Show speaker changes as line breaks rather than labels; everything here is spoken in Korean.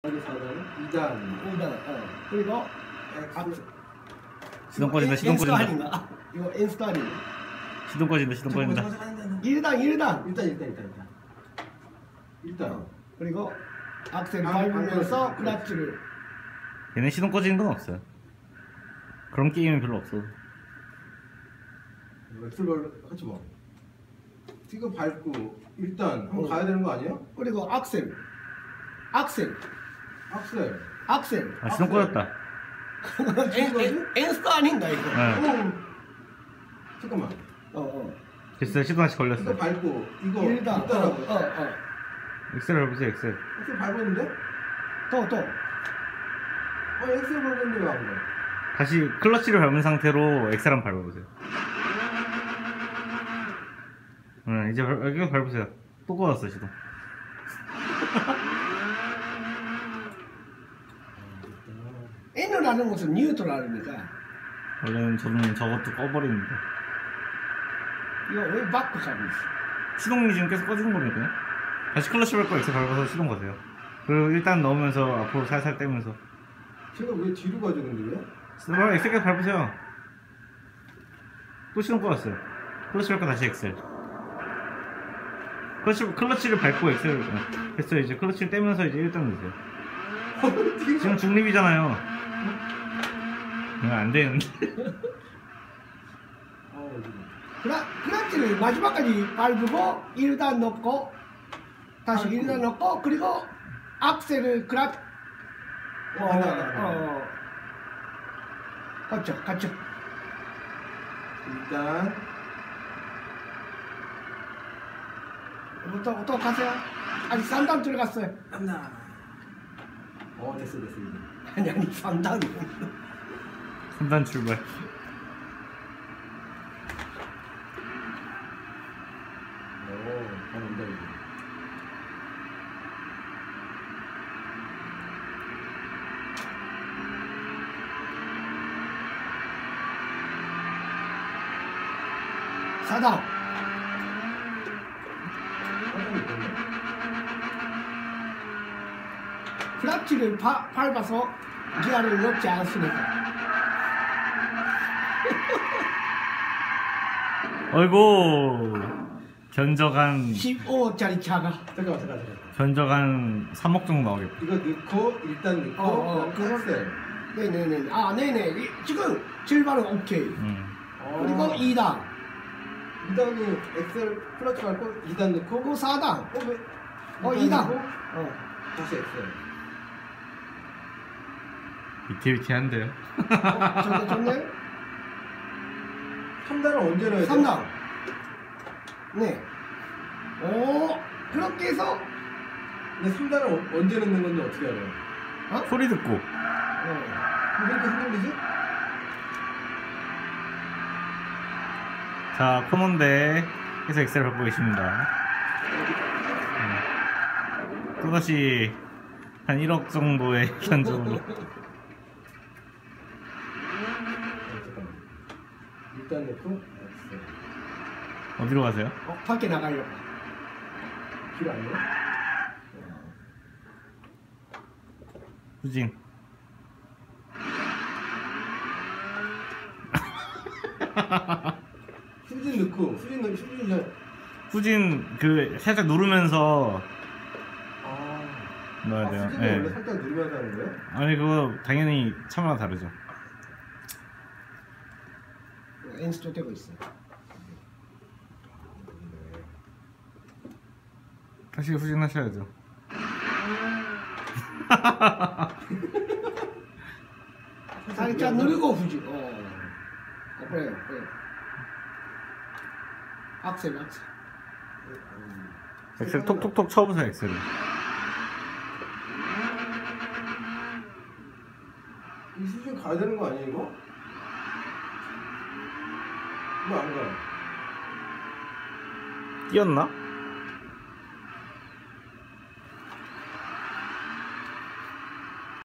4단, 2단,
2단, 그리고
시동 꺼진다, 시동 꺼진다.
이거 엔스도 아니고.
시동 꺼진다, 시동 꺼진다.
1단.
일단.
그리고 악셀 밟으면서 클러치를.
얘네 시동 꺼지는 건 없어요. 그런 게임은 별로 없어.
엑셀 같이 봐. 지금 밟고 일단 한번 가야 되는 거 아니에요?
그리고 악셀.
악셀.
아, 시동 꺼졌다.
엔스도 아닌가 이거.
네.
잠깐만.
됐어요, 시동 다시 걸렸어.
이거 밟고 이거
1단.
일단하고.
엑셀 밟으세요, 엑셀.
엑셀 밟았는데?
또.
엑셀 밟았는데 왜 안 가?
다시 클러치를 밟은 상태로 엑셀 한번 밟아보세요. 이제 이거 밟으세요. 또 꺼졌어, 시동.
N이라는 것은 뉴트럴이니까.
원래는 저는 저것도 꺼버리는데.
이거 왜 바꿔가고 있어?
시동이 지금 계속 꺼지는 거니까요. 다시 클러치 밟고 엑셀 밟아서 시동 거세요. 그리고 일단 넣으면서 앞으로 살살 떼면서.
제가 왜 뒤로 가죠 근데 왜?
시동 엑셀 계속 밟으세요. 또 시동 꺼졌어요. 클러치 밟고 다시 엑셀. 클러치를 밟고 엑셀 됐어요. 이제 클러치를 떼면서 이제 일단 넣으세요. 지금 중립이잖아요. 안 되는데.
클러치를 마지막까지 밟고 1단 넣고 다시 1단 넣고 그리고 악셀을 같이
일단
또 가세요. 아직 3단 들어갔어요.
3단. 됐어 이제.
아니 3단.
3단 출발.
잘 온다 이거.
사단. 클러치를 밟아서 기아를 넣지 않았으니까.
어이구, 견적한
15짜리 차가.
잠깐만.
견적한 3억 정도 나오겠다.
이거 넣고 일단 넣고 엑셀.
네네네. 네네. 지금 출발은 오케이. 그리고 2단.
2단이 엑셀 클러치 밟고 2단 넣고
그리고 4단. 2단.
다시 엑셀.
위태위태한데요.
좋네.
3단은 언제 넣어야 돼?
3단. 네. 그렇게 해서.
근데 3단은 언제 넣는 건지 어떻게 알아요?
소리 듣고.
왜 이렇게 흔들리지?
자, 코너인데 계속 엑셀을 밟고 계십니다. 또다시 한 1억 정도의 견적으로.
잠깐만. 일단 넣고 엑셀.
어디로 가세요?
밖에 나가려고.
길 안 넣어?
후진.
수진 넣고
후진 살짝 누르면서 넣어야 돼요.
수진은 원래 살짝 누르면서 하는 거예요?
아니 그거 당연히 차마다 다르죠.
엔스도 되고 있어요.
다시 후진하셔야죠.
살짝 누르고 후진. 그래. 악셀.
엑셀 톡톡톡 쳐보세요, 엑셀을.
이 수준 가야 되는 거 아니에요 이거? 이거 안 가요.
뛰었나?